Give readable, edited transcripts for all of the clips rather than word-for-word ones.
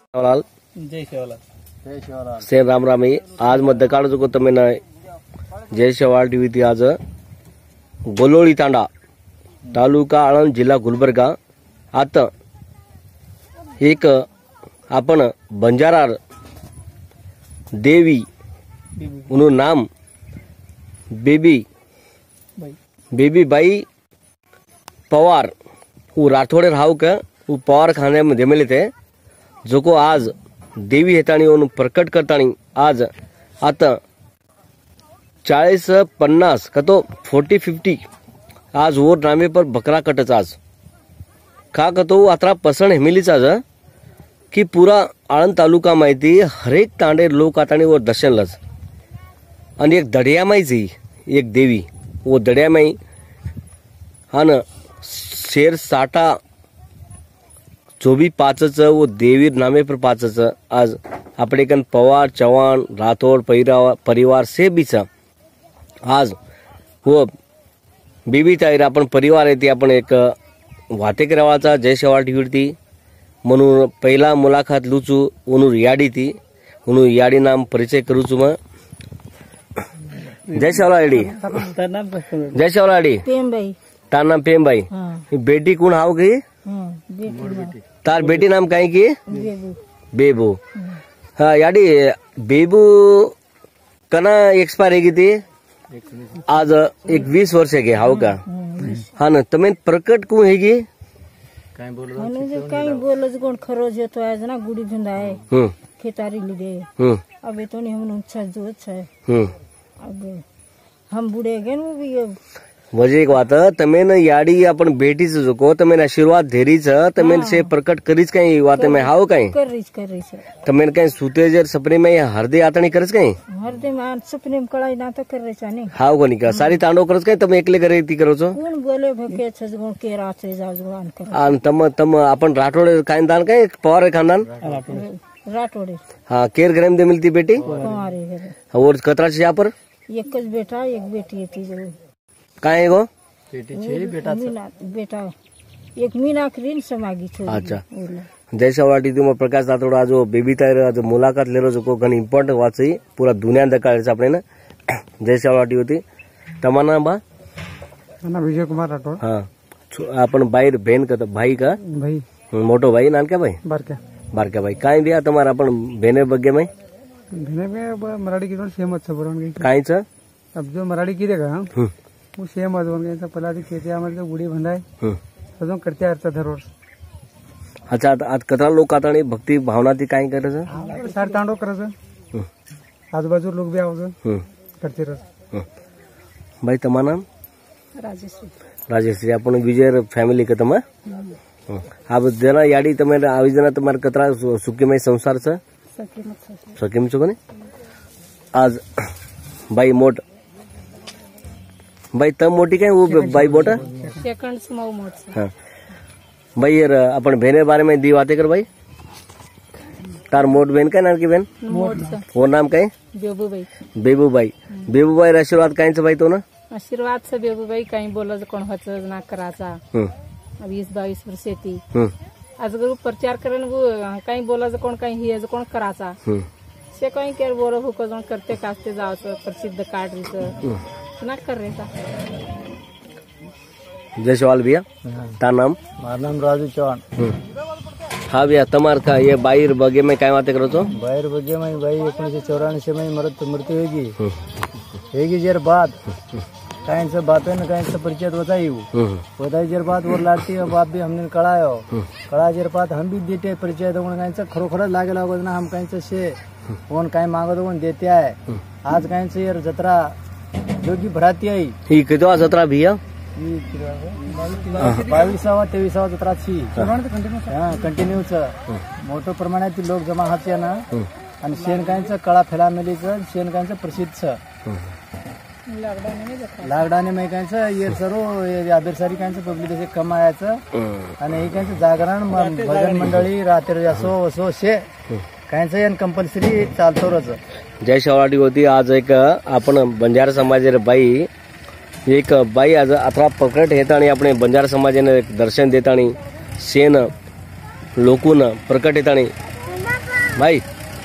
सेवालाल जय सेवालाल जय शिवलाल से राम रामी आज मध्यकाळ जो તમે जय सेवालाल टीव्ही ती आज गोलोळी तांडा तालुका आळंद जिल्हा गुलबर्गा आता एक आपण बंजारा देवी उन्हों नाम बेबी बाई पवार वो राठोडे राव का वो पवार खाने में जमेले थे जो को आज देवी हेतानी उन प्रकट करतानी आज आता 40-50 का तो 40-50 आज वो नामे पर बकरा कटच आज का तो आता पसंद हेमिलीच आज कि पूरा आळंद तालुका माहिती हरेक तांडे लोक आता वर दर्शन लज आणि एक दड्यामाई एक देवी वो दड्यामाई हा न शेर साठा जो भी पाचच वो देवी नामे पर पाचच आज अपने कन पवार चव्हाण राठोड परिवार से बीच आज वो बेबी ताईर आपण परिवार आहे ती आपण एक वाते करावाचा जय सेवालाल टीव्ही म्हणून पहिला मुलाखत लुचू उनू याडी ती उनू याडी नाम परिचय करूचू मग जय सेवालाल आडी जय सेवालाल आडी पेमबाई तार नाम पेमबाई बेटी कौन हाव गई तार बेटी नाम काय की बेबू हाँ याडी बेबू कना एक्सपायर है थी आज एक 20 वर्ष है हाव का हाँ ना तमें प्रकट कौन है काही बोलच कोण खरोज येतो आज ना गुडी धुंदा है खेतारी लिदे अब तो नहीं हम अच्छा जो अच्छा है अब हम बूढ़े गए वो भी वजह एक बात तमें न याडी अपन बेटी से जोको तमें आशीर्वाद धेरीच तमें से प्रकट करीच कहीं बात में हाव कहीं करीच तमें कहीं सूते जर सपने में हरदे आता नहीं करच कहीं हरदे में सपने में कड़ाई ना तो कर रहे नहीं हाव को नहीं का सारी तांडव करच कहीं तमें एकले करे ती करो छो कोण बोले भके छजगुण के रात्रे जाव जुगान कर आन तम अपन राठोड खानदान कहीं पवार खानदान राठोडे हाँ केर ग्राम दे मिलती बेटी हमारे घर और कतरा से यहाँ पर एक बेटा एक बेटी थी जो काय गो बेटी छे बेटा बेटा एक मीना क्रीन समागी छोरी अच्छा जय सेवालाल टीव्ही प्रकाश राठोड आज बेबी ताईर आज मुलाकात लेलो जो घणी इम्पोर्टंट वाची पूरा दुनिया दकाळेच आपणे ना जय सेवालाल टीव्ही होती तमाना बा ना विजय कुमार राठोड हाँ अपन बाईर बहन का भाई का भाई मोटो भाई नान क्या भाई बारक्या भाई काय दिया तुम्हारा अपन बहने बग्गे में भेने में मराठी की सेम अच्छा बरोबर काय च अब जो मराठी की देगा वो सेम बन गया पहला खेती आम्हाला गुढी बंधाय अजून करते अर्चा दरवर्ष अच्छा आज कतरा लोक आता भक्ती भावना ती काय करायचं सारे तांडव करायचं आजूबाजू लोक भी आवचं करते रह भाई तमाना राजेश्री अपन विजय फैमिली का तमा अब जना याडी तमे आवी जना तुम्हारे कतरा सुखीमय संसार छ सकीम चुको ने आज भाई मोट भाई तम मोटी काय वो भाई बोटा सेकंड स्मॉल मोट हाँ भाई यार अपन बहने बारे में दी बातें कर भाई तार मोट बहन का नाम की बहन वो नाम का बेबू भाई आशीर्वाद काय भाई तो ना आशीर्वाद से बेबू भाई कहीं बोला कोण होचं ना कराचा अब 20-22 वर्ष येती आज अगर प्रचार करेन वो कहीं बोला कोण कहीं ही कोण कराचा से कहीं केर बोलो भूको जोन करते कास्ते जावचं प्रसिद्ध काढरीचं ना कर रहे था जय सेवालाल भैया तार नाम मारा नाम राजू चौहान हाँ भैया तमार का ये बाईर बगे में काय बातें करो तो बाहेर बगे में भाई 1984 में मृत्यु होगी जर बात कहीं से बातें न कहीं से परिचय बताई जर बात वो लाटी बाप भी हमने कड़ा जर बात हम भी देते परिचय तो कहीं से खरोखर लागे लागो ना हम कहीं से कौन कहीं मांगो तो देते है आज कहीं से यार जतरा जोगी भराती आई ही किती जत्रा भैया 22-23 जत्रा कंटिन्यूच मोठ्या प्रमाणात लोक जमा हात ना आणि शेणकांचं कळा फैलामेलीचं शेणकांचं प्रसिद्ध लॉकडाऊन में कांचं ये सर्व आदरसारी कांचं पब्लिक असे कमायाचं आणि हे जागरण भजन मंडळी रात्री असो शे कांचं यान कंपल्सरी चालतोच जय सेवालाल होती आज एक आपण बंजारा समाज बाई एक बाई आज अथवा प्रकट येता आणि आपण बंजारा समाजाने दर्शन देता शेन लोकून प्रकट येता भाई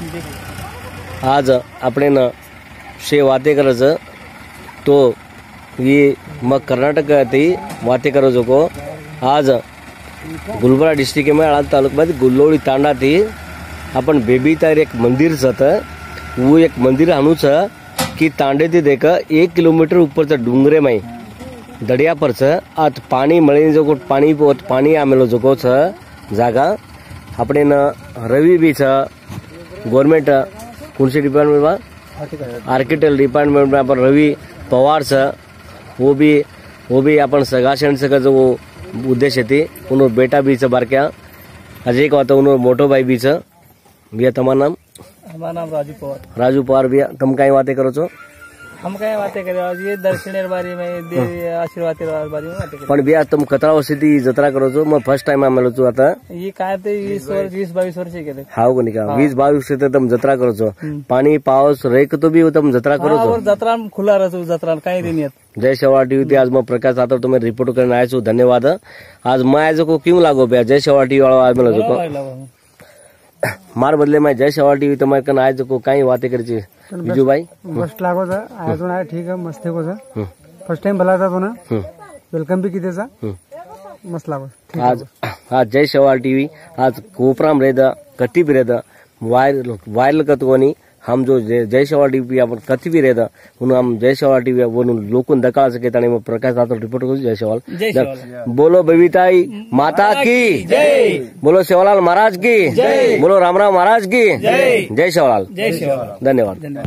आज આપણે शे वाते करायचं तो ये मग कर्नाटक ती वाते करो जो को आज गुलबर्गा डिस्ट्रिक्ट में आळंद तालुक्यामध्ये गुल्लोळी तांडा थी आपण बेबी तार एक मंदिर जात वो एक मंदिर आणूच की तांडे थी देख 1 किलोमीटर ऊपर डूंगरे में दड़िया पर आज पानी मळी जो पानी आमेलो जो जागा अपने न रवि भी गवर्नमेंट कौन डिपार्टमेंट में आर्किटेक्ट डिपार्टमेंट में अपन रवि पवार वो भी अपन सगाशण से जो उद्देश्य थी उन बेटा भी बारक्या अजय का उन मोटो भाई भी भैया तुम्हारा नाम? हमारा नाम राजू पवार भैया तुम कहीं बातें करो छो? हम कहीं बातें करे ये दर्शनेर बारे में देवी आशीर्वाद बारे में बातें पण भैया तुम कतरा वर्षी जत्रा करो छो? मैं फर्स्ट टाइम आमेलो छो आता ये काय ते 20-22 वर्ष केले हाव कोणी का 20-22 से तुम जत्रा करो छो पाणी पाऊस रेक तो भी तुम जत्रा करो छो जत्रा खुला रहतो जत्रा काही दिन येत जय शेवाळ टीवी आज मैं प्रकाश राठौर तुम्हें रिपोर्ट करने आया छू धन्यवाद आज मैं आज को क्यों लागो भैया जय शेवाळ टीवी वाला आमेलो छो मार बदले में जय शेवाळ टीवी तुम्हारे कन आज को कई बातें करी बीजू भाई मस्त लागो था आज आया ठीक है मस्त को था फर्स्ट टाइम भला था तो ना वेलकम भी किते सा मस्त लागो आज जय शेवाळ टीवी आज कोपराम रेदा कटी भी रेदा वायरल कतकोनी हम जो जय शेवाळ टीवी अपन कति भी रहता उन हम जय शेवाळ टीवी वो लोकन दका सके ताने में प्रकाश राठौर रिपोर्ट करू जय शेवाळ बोलो बबीताई माता की जय बोलो सेवालाल महाराज की जय बोलो रामराव महाराज की जय शेवालाल धन्यवाद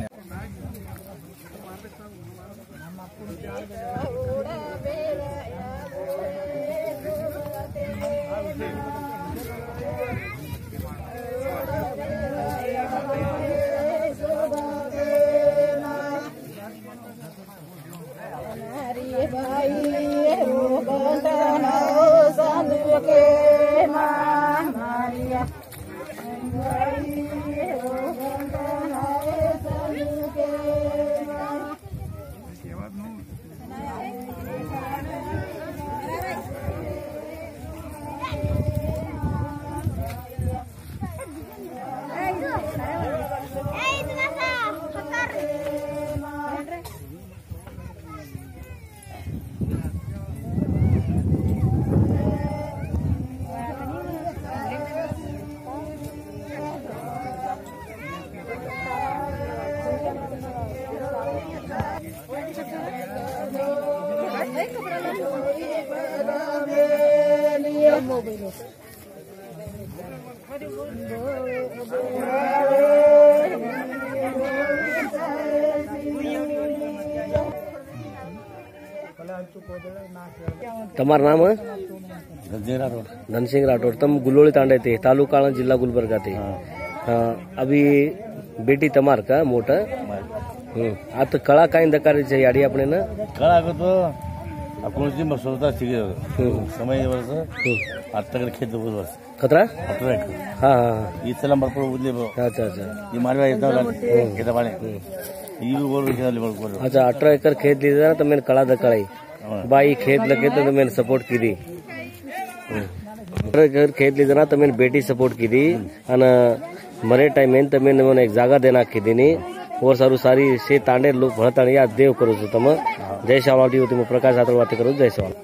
તમારું નામ धनसिंह राठौर तुम गुल्लोळी तांडे थे तालुका आळंद जिल्हा गुलबर्गा थे अभी बेटी तमार का मोटा आता कळा काय दकारी छे याडी आपने ना कळा को तो अकोणची मसोता सिगे समय वर्ष आता कडे खेत वर्ष खतरा 18 हां हां ಈ ಸಲ ಮರ್ಪೋ ಉದ್ಲೆ अच्छा अच्छा ಈ ಮಾರ್ವ ಇದ್ದಾವಲ್ಲ ಕೆದ ಬಾಳೆ ಈ ಗೋರು ವಿಷಯದಲ್ಲಿ ಬರ್ಕೋರು अच्छा 18 एकर खेत लीधा तो मैंने कड़ा दकाई बाई खेत लगे तो मैंने सपोर्ट की दी 18 एकर खेत लीधा तो मैंने बेटी सपोर्ट की दी अन मरे टाइम में तो मैंने एक जागा देना की दी और सारू सारी से तांडे लोग भणताणी या देव करो छो तम जय शेवाळ टीवी तुम प्रकाश राठौर बात करो जय शेवाळ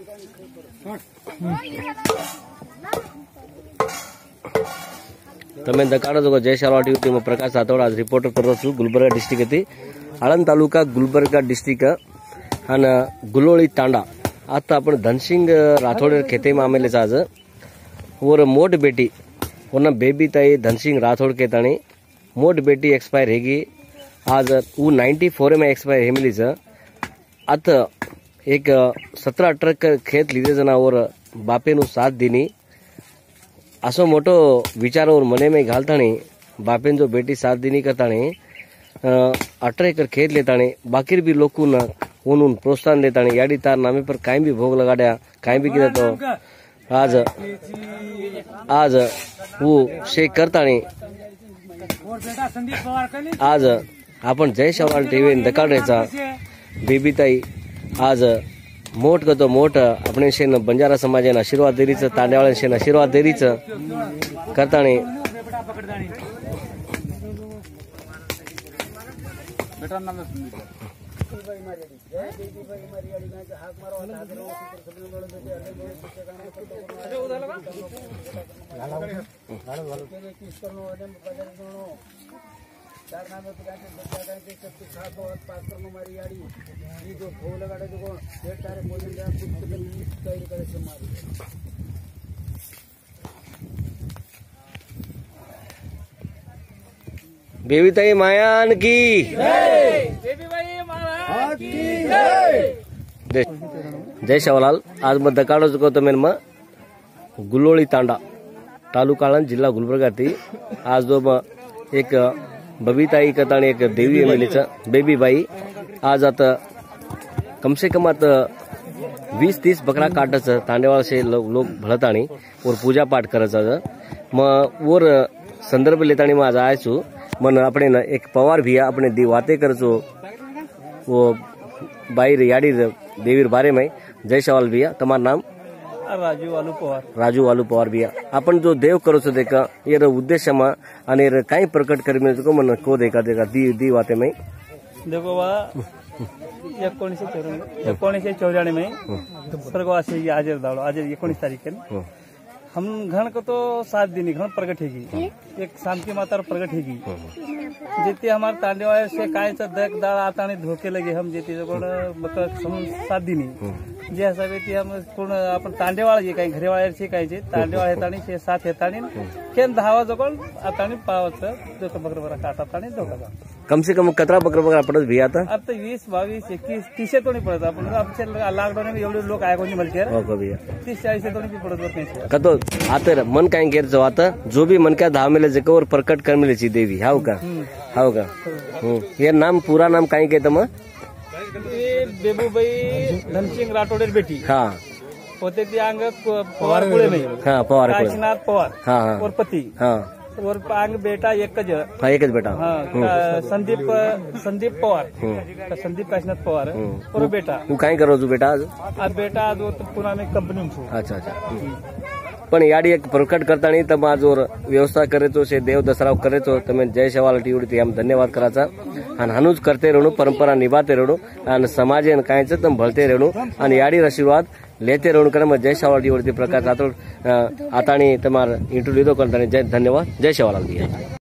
તમે દકાડો છો જય शेवाळ टीवी तुम प्रकाश राठौर आज रिपोर्टर करो छू गुलबर्गा डिस्ट्रिक्ट थी आळंद तालुका गुलबर्गा डिस्ट्रिक्ट અને ગુલોળી તાંડા आता अपन धनसिंह राठौर खेते में आमेले आज और मोट बेटी और बेबी ताई धनसिंह राठौर के ताणी मोट बेटी एक्सपायर हेगी आज वो 94 में एक्सपायर हेमिली आता एक 17-18 खेत लीधे जना और बापे नु साथ दीनी असो मोटो विचार और मने में घालताणी बापे जो बेटी साथ दीनी करताणी 18 एकर खेत लेताणी बाकी भी लोग उन प्रोत्साहन देताणी याडी तार नामे पर काई भी भोग लगाड्या काई भी किया तो आज वो शेख करताणी आज आपण जय शेवाळ टीवी दकाडायचा बेबी ताई आज मोठ करतो मोठ आपण शेन बंजारा समाजाने आशीर्वाद देरीच तांड्यावाळ्या शेन आशीर्वाद देरीच करताणी बेबीताई मायान की जय शिवलाल. आज मग दकाडो चुको तो मेन गुलोळी तांडा तालुका आळंद जिल्हा गुलबर्गा थी आज दो एक बबीताई कथा एक देवी एमएलएचा बेबी बाई आज आता कम से कम आता 20-30 बकरा काटच तांडेवाळ से लोग भळताणी और पूजा पाठ करायचा मग और संदर्भ लेताणी मग आज आयचो मन अपने न एक पवार भैया अपने दी बातें करचो वो बाई याडी देवीर बारे में. जय शिवलाल भैया तुम्हारा नाम? राजू वालू पवार भैया. आपण जो देव करो छो देखा ये उद्देश्य में आणि काही प्रकट करी मिळतो को मन को देखा दी बातें में देखो बा 1994 में स्वर्गवासी हाजिर दाड़ो आज 19 तारीख के हम घन को तो 7 दिन घन प्रकट हैगी एक शांति माता प्रकट हैगी जेते हमारे तांडेवाल से काय दक दाळ आता धोके लगे हम जेते 7 दिन जे हिसाबे ती हम पूर्ण आपण तांडेवाळ जे काही घरेवाळ्या से काय जे तांडेवाळ येतानी से 7 येतानी केन धावा जगोन आतानी पावत दोक बकर बरा काटातानी दोका कम से कम कतरा बकरा पडत भी आता आता 20 22 21 30 तो नहीं पड़ता अपन आमचे लॉकडाउन में एवढे लोक आए कोणी मलकेर हो का भैया 30-40 तो नहीं पड़त बरते कतो आता मन काय घेर जो आता जो भी मन का धाव मिले जको और प्रकट कर मिले ची देवी हाउ का ये नाम पूरा नाम काय के तम ये बेबूबाई धनसिंग राठोडेर बेटी हाँ होते ती अंग पवार कुळे में हाँ पवार काशीनाथ पवार हाँ हाँ और पति हाँ और अंग बेटा एक ज बेटा हाँ संदीप पवार संदीप काशीनाथ पवार और बेटा तू काय करो तू बेटा आज बेटा आज पुणे में कंपनी में अच्छा પણ યાડી એક પ્રકટ કરતાની તમે જો વ્યવસ્થા કરે તો છે દેવ દસરાવ કરે તો તમે જય शिवलाल टीव्ही આમ ધન્યવાદ કરાचा અને આનું જ કરતે રહેણું પરંપરા નિભાતે રહેણું અને સમાજે કાંઈ છે તમે ભળતે રહેણું અને યાડી આશીર્વાદ લેતે રહેણું કરે જય शिवलाल टीव्ही प्रकाश राठोड आतानी તમારા ઇન્ટરવ્યુ લીધો કરતા જય ધન્યવાદ જય शिवलाल.